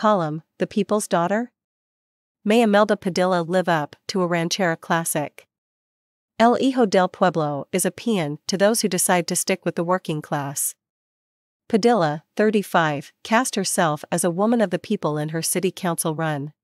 column, The People's Daughter? May Imelda Padilla live up to a ranchera classic. El Hijo del Pueblo is a paean to those who decide to stick with the working class. Padilla, 35, cast herself as a woman of the people in her city council run.